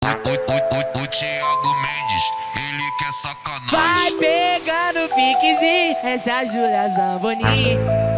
O Thiago Mendes, ele quer sacanagem. Vai pegar no piquezinho, essa é a Júlia Zamboni.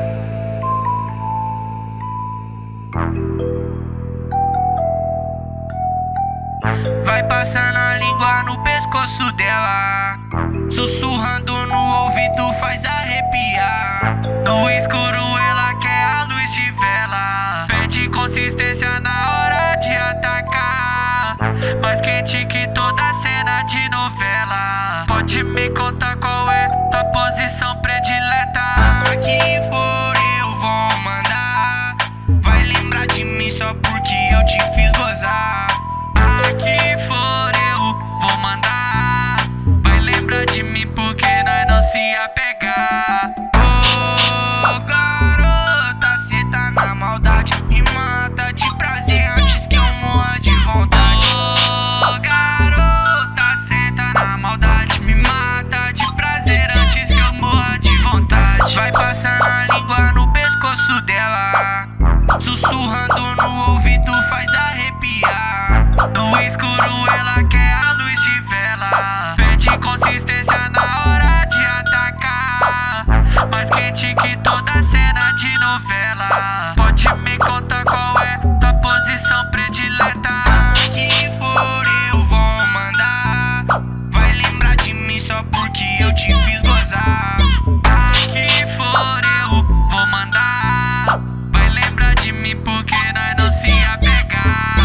Vai passando a língua no pescoço dela, sussurrando no ouvido faz arrepiar. No escuro ela quer a luz de vela, pede consistência na hora de atacar, mais quente que toda cena de novela. Pode me contar qual é tua posição predileta? A quem for eu vou mandar, vai lembrar de mim só porque eu te fiz gozar. Que for eu vou mandar, vai lembrar de mim porque nós não se apegar. Oh, garota, cê tá na maldade, me mata de prazer antes que eu morra de vontade. Oh, garota, cê tá na maldade, me mata de prazer antes que eu morra de vontade. Vai passando a língua no pescoço dela, sussurrando no ouvido faz arrepiar. No escuro ela quer a luz de vela, pede consistência na hora de atacar, mais quente que toda cena de novela. Pode me contar qual é tua posição predileta? Que for eu vou mandar, vai lembrar de mim só porque eu te fiz gozar. Que for eu vou mandar, vai lembrar de mim porque nós não se apegar.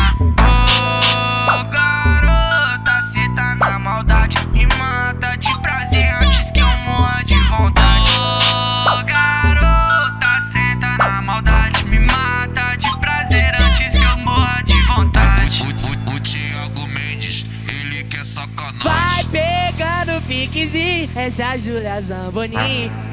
Me mata de prazer antes que eu morra de vontade. Oh, garota, senta na maldade, me mata de prazer antes que eu morra de vontade. O Thiago Mendes, ele quer sacanagem. Vai pegar no piquezinho, essa é a Júlia Zamboni.